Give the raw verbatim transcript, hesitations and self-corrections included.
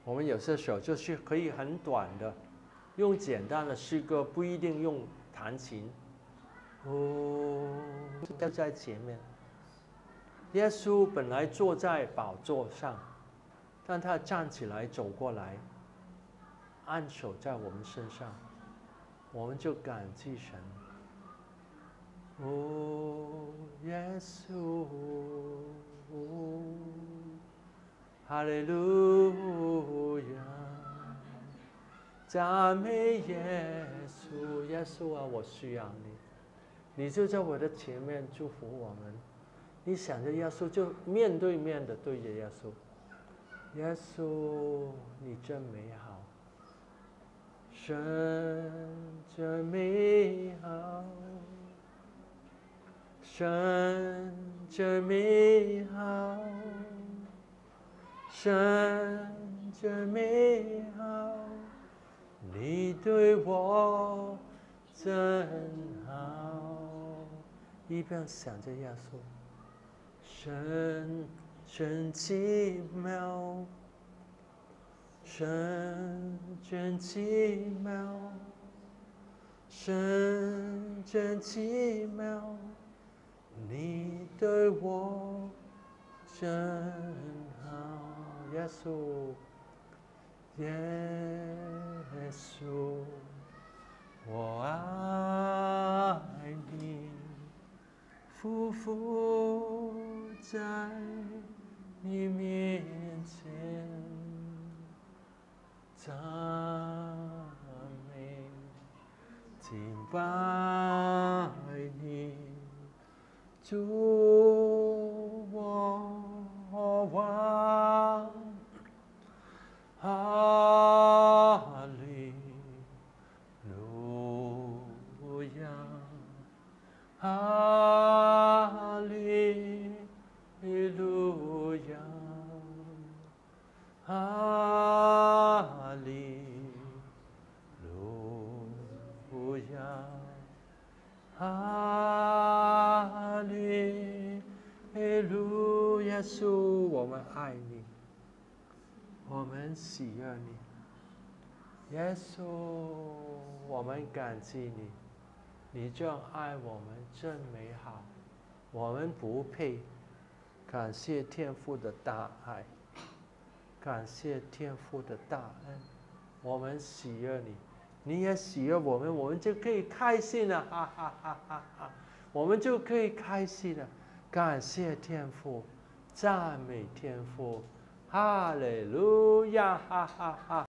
我们有些时候就是可以很短的，用简单的诗歌，不一定用弹琴。哦，就在前面。耶稣本来坐在宝座上，但他站起来走过来，按手在我们身上，我们就感激神。哦，耶稣，哈利路亚，赞美耶稣，耶稣啊，我需要你，你就在我的前面祝福我们。你想着耶稣，就面对面的对着耶稣，耶稣，你真美好，神真美好。神真美好，神真美好，你对我真好。一边想着耶稣，神真奇妙，神真奇妙，神真奇妙。你对我真好，耶稣，耶稣，我爱你，匍匐在你面前，赞美敬拜你。主我王，哈利路亚，哈利路亚，哈利路亚，哈利路亚，耶稣，我们爱你，我们喜悦你，耶稣，我们感激你，你这样爱我们真美好，我们不配，感谢天父的大爱，感谢天父的大恩，我们喜悦你，你也喜悦我们，我们就可以开心了，哈哈哈哈哈！我们就可以开心了，感谢天父，赞美天父，哈利路亚，哈哈哈！